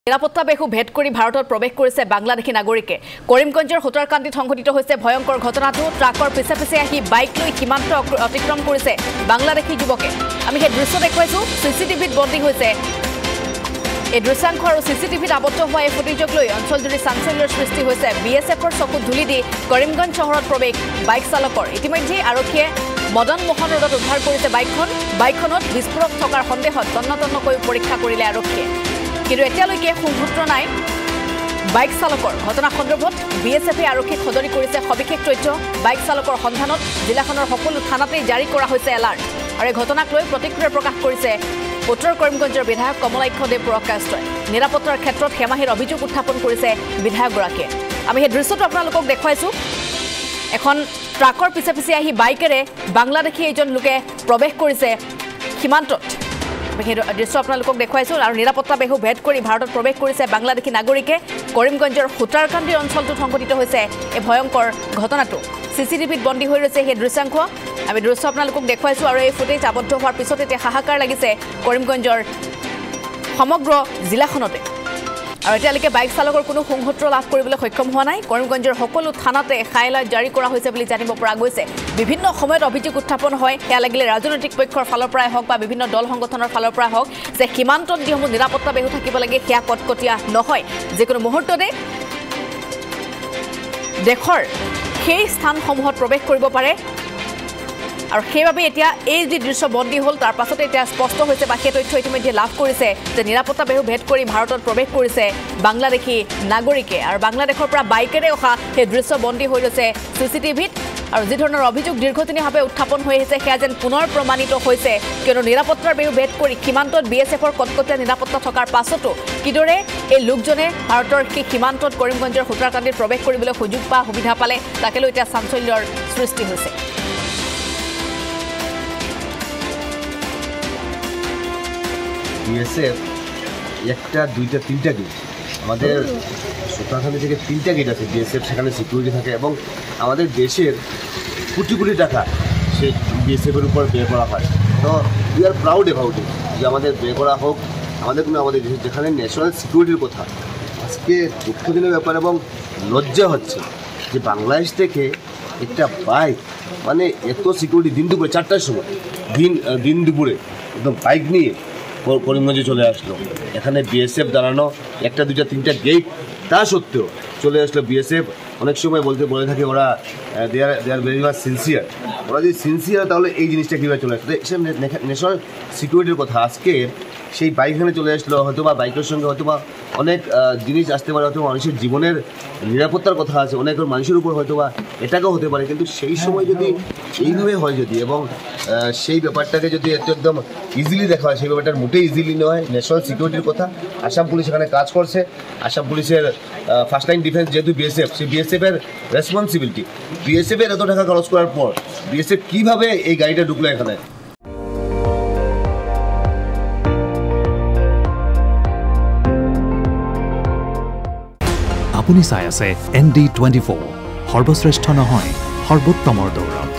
নিরাপত্তা বেহু ভেদ কৰি ভাৰতত প্ৰৱেশ কৰিছে বাংলাদেশী নাগৰিকে কৰিমগঞ্জৰ হোটাৰকান্দিত সংঘটিত হৈছে ভয়ংকৰ ঘটনাটো ট্ৰাকৰ পিছে পিছে আহি বাইক লৈ সীমান্ত অতিক্ৰম কৰিছে বাংলাদেশী যুৱকে আমি সেই দৃশ্য দেখুৱাইছো CCTVত বন্দী হৈছে এই দৃশ্যাংশ আৰু CCTVত আবদ্ধ হোৱা এই ফুটেজক লৈ অঞ্চলজুৰি চাঞ্চল্যৰ সৃষ্টি হৈছে BSFৰ চকুত ধুলি দি কৰিমগঞ্জ চহৰত প্ৰৱেশ বাইক চালকৰ ইতিমধ্যে আৰক্ষীয়ে মদন মোহন ৰোডত উদ্ধাৰ কৰিছে বাইকখনত বিস্ফোৰক থকাৰ সন্দেহত তন্নতন্নকৈ পৰীক্ষা কৰিলে আৰক্ষীয়ে কিন্তু এতিয়ালৈকে সংঘূৰ্ত নাই বাইক চালকৰ ঘটনা সন্দৰ্ভত BSFে আৰক্ষীক খদৰি কৰিছে সবিশেষ তথ্য বাইক চালকৰ সন্ধানত জিলাখনৰ সকলো থানাতে জাৰি কৰা হৈছে এলাৰ্ট আৰু এই ঘটনাক লৈ প্ৰতিক্ৰিয়া প্ৰকাশ কৰিছে উত্তৰ কৰিমগঞ্জৰ বিধায়ক কমলাক্ষ দেৱ প্ৰকাশই নিৰাপত্তাৰ ক্ষেত্ৰত হেমাহিৰ অভিযোগ উত্থাপন কৰিছে বিধায়কগৰাকীয়ে আমি এই দৃশ্যটো আপোনালোকক দেখুৱাইছো এখন ট্ৰাকৰ পিছে পিছে আহি বাইকেৰে বাংলাদেশী এজন লোকে প্ৰৱেশ কৰিছে সীমান্তত দৃশ্য আপোনালোকক দেখুৱাইছো আৰু নিৰাপত্তা বেহু ভেদ কৰি ভাৰতত প্ৰৱেশ কৰিছে বাংলাদেশী নাগৰিকে কৰিমগঞ্জৰ হোটাৰকান্দিৰ অঞ্চলটোত সংঘটিত হৈছে এই ভয়ংকৰ ঘটনাটো CCTVত বন্দী হৈ ৰৈছে সেই দৃশ্যাংশ আমি দৃশ্য আপোনালোকক দেখুৱাইছো আৰু এই ফুটেজ আবদ্ধ হোৱাৰ পিছত এতিয়া হাহাকাৰ লাগিছে কৰিমগঞ্জৰ সমগ্ৰ জিলাখনতে আৰু এতিয়ালৈকে বাইক চালকৰ কোনো সংঘৰ্ষ লাভ কৰিবলৈ সক্ষম হোৱা নাই কৰিমগঞ্জৰ সকলো থানাতে হাইলাইট জাৰি কৰা হৈছে বুলি জানিব পৰা গৈছে বিভিন্ন সময়ত অভিযোগ উত্থাপন হয় সেয়া লাগিলে ৰাজনৈতিক পক্ষৰ ফালৰ পৰাই হওক বা বিভিন্ন দল সংগঠনৰ ফালৰ পৰা হওক যে সীমান্তত যিসমূহ নিৰাপত্তা বেহু থাকিব লাগে সেয়া কটকটীয়া নহয় যিকোনো মুহূৰ্ততে দেশৰ সেই স্থানসমূহত প্ৰৱেশ কৰিব পাৰে আৰু সেইভাবে এতিয়া এই যে দৃশ্য বন্দী হল তাৰ পাছতে এতিয়া স্পষ্ট হৈছে বা সেই তথ্য ইতিমধ্যে লাভ কৰিছে যে নিৰাপত্তা বেহু ভেদ কৰি ভাৰতত প্ৰৱেশ কৰিছে বাংলাদেশী নাগৰিকে আৰু বাংলাদেশৰ পৰা বাইকেৰে অহা সেই দৃশ্য বন্দী হৈ ৰৈছে CCTVত আৰু যি ধৰণৰ অভিযোগ দীৰ্ঘদিনীয়াভাৱে উত্থাপন হৈ আহিছে সেয়া যেন পুনৰ প্ৰমাণিত হৈছে কিয়নো নিৰাপত্তাৰ বেহু ভেদ কৰি সীমান্তত BSFৰ কটকটীয়া নিৰাপত্তা থকাৰ পাছতো কিদৰে এই লোকজনে ভাৰতৰ সেই সীমান্তত কৰিমগঞ্জৰ হোটাৰকান্দিত প্ৰৱেশ কৰিবলৈ সুযোগ বা সুবিধা পালে তাকে লৈ এতিয়া চাঞ্চল্যৰ সৃষ্টি হৈছে BSF একটা দুইটা তিনটা গেট আমাদের সূত্রাখানি থেকে তিনটা গেট আছে BSF সেখানে সিকিউরিটি থাকে এবং আমাদের দেশের কোটি কোটি টাকা সেই BSFের উপর ব্যয় করা হয় তো we are proud about it যে আমাদের ব্যয় করা হোক আমাদের কোনো আমাদের দেশের যেখানে ন্যাশনাল সিকিউরিটির কথা আজকে দুঃখজনক ব্যাপার এবং লজ্জা হচ্ছে যে বাংলাদেশ থেকে একটা বাইক মানে এত সিকিউরিটি দিন দুপুরে 4টার সময় দিন দুপুরে একদম বাইক নিয়ে করিমগঞ্জে চলে আসলো এখানে BSF দাঁড়ানো একটা দুইটা তিনটা গেট তা সত্ত্বেও চলে আসলো BSF অনেক সময় বলে থাকে ওরা দে আর ভেরি মাচ সিনসিয়ার ওরা যদি সিনসিয়ার তাহলে এই জিনিসটা কীভাবে চলে আসলো ন্যাশনাল সিকিউরিটির কথা আজকে সেই বাইক এখানে চলে আসলো হয়তো বা বাইকের সঙ্গে হয়তো বা অনেক জিনিস আসতে পারে হয়তো মানুষের জীবনের নিরাপত্তার কথা আছে অনেক মানুষের উপর হয়তো বা এটাকেও হতে পারে কিন্তু সেই সময় যদি এইভাবে হয় যদি এবং সেই ব্যাপারটাকে যদি একদম ইজিলি দেখা হয় সেই ব্যাপারটার মোটেই ইজিলি নয় ন্যাশনাল সিকিউরিটির কথা আসাম পুলিশ এখানে কাজ করছে আসাম পুলিশের ফার্স্ট লাইন ডিফেন্স যেহেতু BSF সেই BSFের রেসপন্সিবিলিটি BSFের এত টাকা খরচ করার পর BSF কীভাবে এই গাড়িটা ঢুকলো এখানে আপুনি চাই আছে ND24 সৰ্বশ্ৰেষ্ঠ নহয় সৰ্বোত্তমৰ দৌৰ